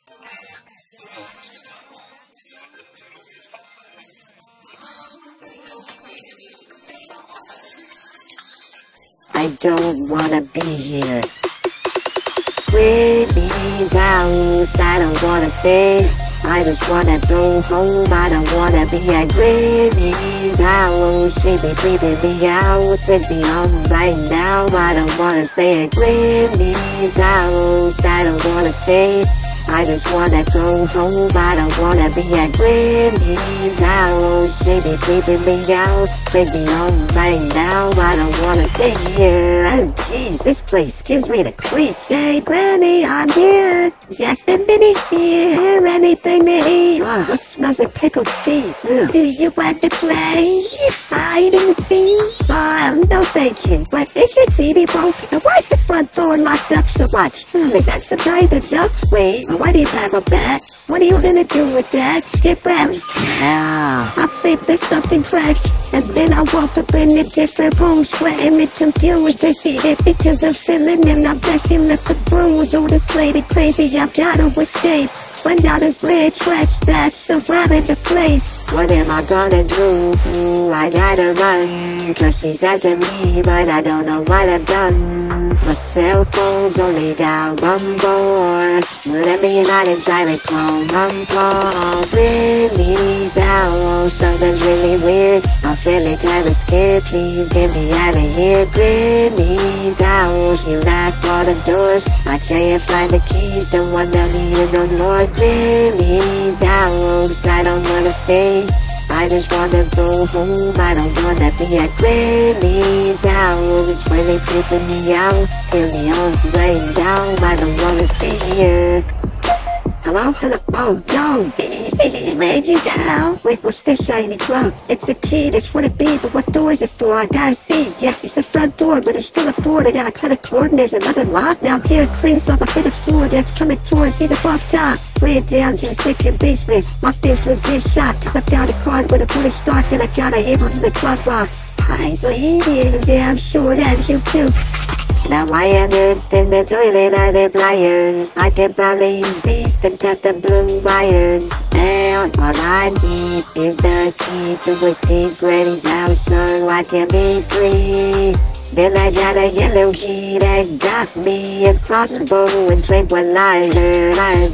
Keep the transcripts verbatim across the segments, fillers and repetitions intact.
I don't wanna be here. Whitney's house, I don't wanna stay. I just wanna go home, I don't wanna be at Whitney's house. She be creeping me out, take me home right now. I don't wanna stay at Whitney's house, I don't wanna stay. I just wanna go home, I don't wanna be at Whitney's house. She be creeping me out, take me home right now. I don't wanna stay here. Oh jeez, this place gives me the creeps. Hey Granny, I'm here. Just a minute here, anything to eat. Oh, it smells like pickled feet. Ugh. Do you want to play? Hide and seek? Oh, no thank you, but is your T V broke? And why's the front door locked up so much? Hmm, is that some kind of joke? Wait, why do you have a bat? What are you gonna do with that? Get back. Yeah. I think there's something cracked. And then I walk up in a different room, sweating and confused to see it because I'm feeling and I bet she left the bruise. Oh, this lady crazy, I've gotta escape. But now there's red traps that's surrounding the place. What am I gonna do? Ooh, I gotta run, cause she's after me, but I don't know what I've done. My cell phone's only got one more. Let me not and try to call one call. Whitney's house, something's really weird. I'm feeling kinda scared, please get me out of here. Whitney's house, she locked all the doors. I can't find the keys, don't wanna be here no more. Whitney's house, I don't wanna stay. I just wanna go home, I don't wanna be at Whitney's house. It's really creeping me out, till the home right down. I don't wanna stay here. Hello? Hello? Oh, no! Laid you down. Wait, what's this shiny glove? It's a key, that's what it be, but what door is it for? I gotta see. Yes, it's the front door, but it's still a board. I gotta cut a cord and there's another lock. Now here it cleans up a bit of floor that's coming towards she's above top. Way down to the second basement. My fist was in shock, cause I found a card with a bullet start, then I got a hit from the glove box. Paisley, yeah, I'm sure that you do. Now I ended in the toilet are the pliers. I can probably use these to cut the blue wires. And all I need is the key to escape Granny's house so I can be free. Then I got a yellow key that got me across the bowl and tranquilizer.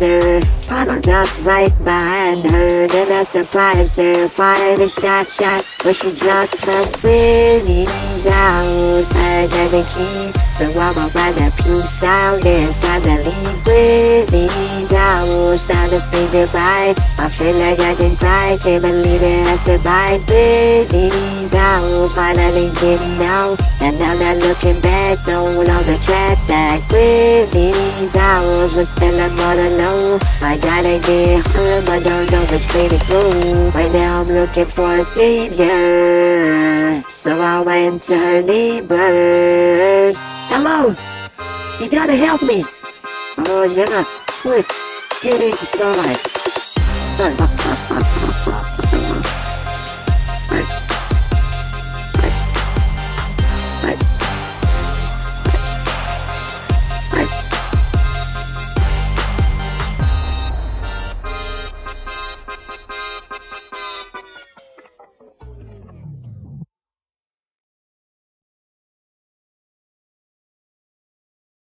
Popped up right behind her, then I surprised her. Fired a shot, shot, but she dropped from Whitney's house. I got the key, so I'ma ride that peace out. It's time to leave Whitney's house, time to say goodbye. I feel like I can cry, can't believe it, I survived Whitney's house. Finally getting out, and now not looking back, throwing all the trap back. Whitney's house, but still I'm all alone. I gotta get home, I don't know which way to go. Right now I'm looking for a savior, so I went to her neighbors. Hello, you gotta help me. Oh yeah, quick, get it, it's alright.